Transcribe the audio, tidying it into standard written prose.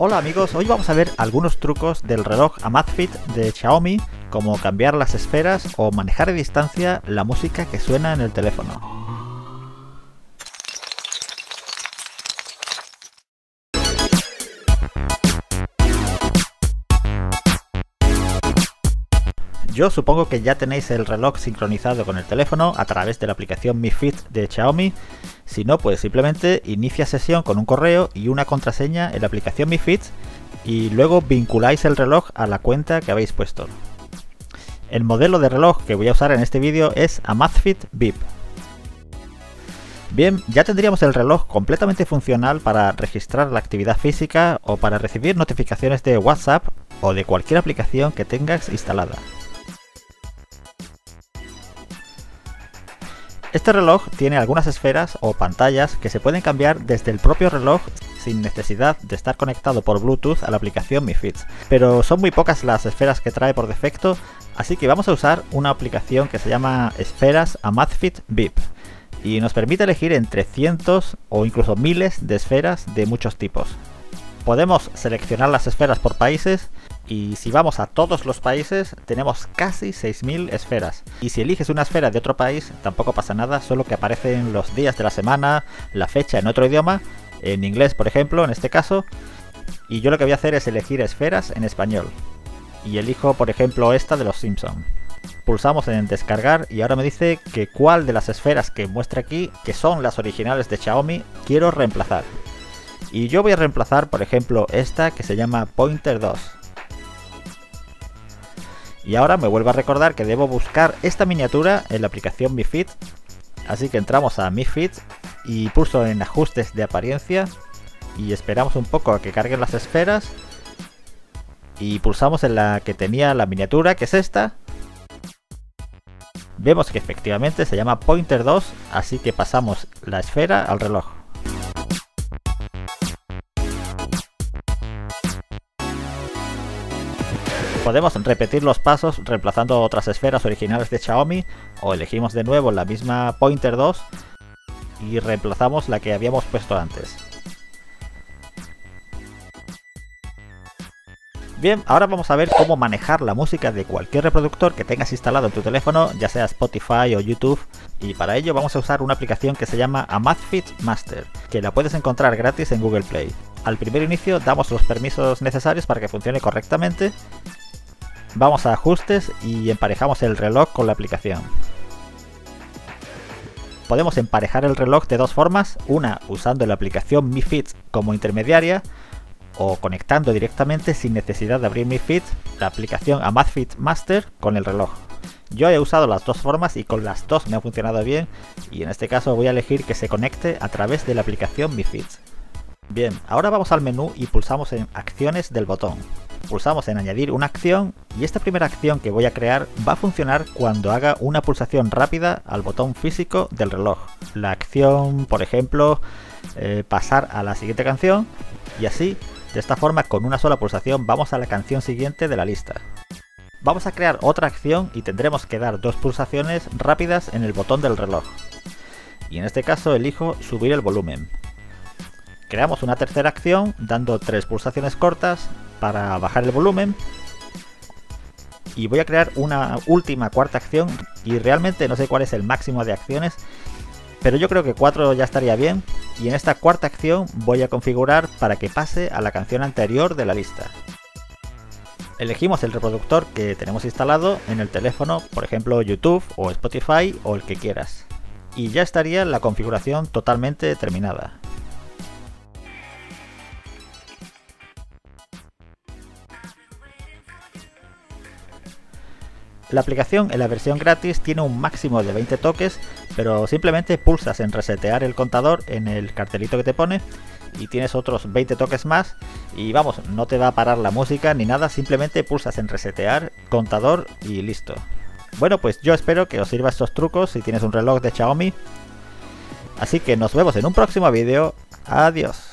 Hola amigos, hoy vamos a ver algunos trucos del reloj Amazfit de Xiaomi, como cambiar las esferas o manejar a distancia la música que suena en el teléfono. Yo supongo que ya tenéis el reloj sincronizado con el teléfono a través de la aplicación Mi Fit de Xiaomi. Si no, pues simplemente inicia sesión con un correo y una contraseña en la aplicación Mi Fit y luego vinculáis el reloj a la cuenta que habéis puesto. El modelo de reloj que voy a usar en este vídeo es Amazfit Bip. Bien, ya tendríamos el reloj completamente funcional para registrar la actividad física o para recibir notificaciones de WhatsApp o de cualquier aplicación que tengas instalada. Este reloj tiene algunas esferas o pantallas que se pueden cambiar desde el propio reloj sin necesidad de estar conectado por Bluetooth a la aplicación Mi Fit. Pero son muy pocas las esferas que trae por defecto, así que vamos a usar una aplicación que se llama Esferas Amazfit Bip y nos permite elegir entre cientos o incluso miles de esferas de muchos tipos. Podemos seleccionar las esferas por países y si vamos a todos los países tenemos casi 6000 esferas. Y si eliges una esfera de otro país tampoco pasa nada, solo que aparecen los días de la semana, la fecha en otro idioma, en inglés por ejemplo en este caso. Y yo lo que voy a hacer es elegir esferas en español. Y elijo por ejemplo esta de los Simpson. Pulsamos en descargar y ahora me dice que cuál de las esferas que muestra aquí, que son las originales de Xiaomi, quiero reemplazar. Y yo voy a reemplazar por ejemplo esta que se llama Pointer 2. Y ahora me vuelvo a recordar que debo buscar esta miniatura en la aplicación Mi Fit. Así que entramos a Mi Fit y pulso en ajustes de apariencia y esperamos un poco a que carguen las esferas. Y pulsamos en la que tenía la miniatura, que es esta. Vemos que efectivamente se llama Pointer 2, así que pasamos la esfera al reloj. Podemos repetir los pasos reemplazando otras esferas originales de Xiaomi o elegimos de nuevo la misma Pointer 2 y reemplazamos la que habíamos puesto antes. Bien, ahora vamos a ver cómo manejar la música de cualquier reproductor que tengas instalado en tu teléfono, ya sea Spotify o YouTube, y para ello vamos a usar una aplicación que se llama Amazfit Master, que la puedes encontrar gratis en Google Play. Al primer inicio damos los permisos necesarios para que funcione correctamente. Vamos a ajustes y emparejamos el reloj con la aplicación. Podemos emparejar el reloj de dos formas, una usando la aplicación Mi Fit como intermediaria o conectando directamente sin necesidad de abrir Mi Fit la aplicación Amazfit Master con el reloj. Yo he usado las dos formas y con las dos me ha funcionado bien y en este caso voy a elegir que se conecte a través de la aplicación Mi Fit. Bien, ahora vamos al menú y pulsamos en acciones del botón. Pulsamos en añadir una acción y esta primera acción que voy a crear va a funcionar cuando haga una pulsación rápida al botón físico del reloj. La acción, por ejemplo, pasar a la siguiente canción y así, de esta forma con una sola pulsación vamos a la canción siguiente de la lista. Vamos a crear otra acción y tendremos que dar dos pulsaciones rápidas en el botón del reloj. Y en este caso elijo subir el volumen. Creamos una tercera acción dando 3 pulsaciones cortas para bajar el volumen. Y voy a crear una última cuarta acción y realmente no sé cuál es el máximo de acciones, pero yo creo que 4 ya estaría bien. Y en esta cuarta acción voy a configurar para que pase a la canción anterior de la lista. Elegimos el reproductor que tenemos instalado en el teléfono, por ejemplo YouTube o Spotify o el que quieras. Y ya estaría la configuración totalmente terminada. La aplicación en la versión gratis tiene un máximo de 20 toques, pero simplemente pulsas en resetear el contador en el cartelito que te pone y tienes otros 20 toques más y vamos, no te va a parar la música ni nada, simplemente pulsas en resetear contador y listo. Bueno, pues yo espero que os sirva estos trucos si tienes un reloj de Xiaomi, así que nos vemos en un próximo vídeo. Adiós.